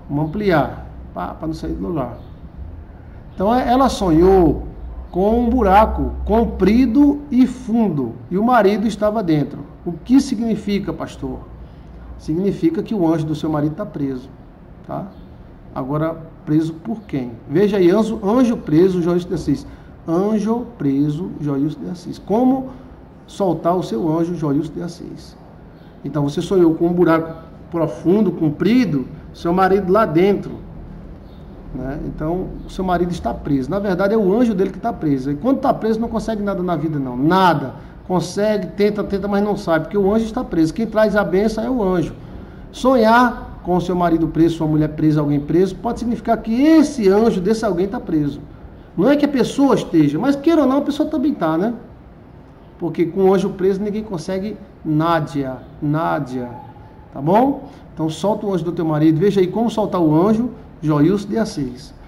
Vamos ampliar, para não sair do lugar. Então ela sonhou com um buraco comprido e fundo, e o marido estava dentro. O que significa, pastor? Significa que o anjo do seu marido está preso, tá? Agora, preso por quem? Veja aí, anjo preso, Joilson de Assis. Anjo preso, Joilson de Assis. Como soltar o seu anjo, Joilson de Assis? Então, você sonhou com um buraco profundo, comprido, seu marido lá dentro, né? Então, o seu marido está preso. Na verdade, é o anjo dele que está preso. E quando está preso, não consegue nada na vida, não. Nada. Consegue, tenta, mas não sabe, porque o anjo está preso. Quem traz a bênção é o anjo. Sonhar com o seu marido preso, sua mulher presa, alguém preso, pode significar que esse anjo desse alguém está preso. Não é que a pessoa esteja, mas queira ou não, a pessoa também está, né? Porque com o anjo preso ninguém consegue Nádia, tá bom? Então solta o anjo do teu marido, veja aí como soltar o anjo, Joilson de Assis.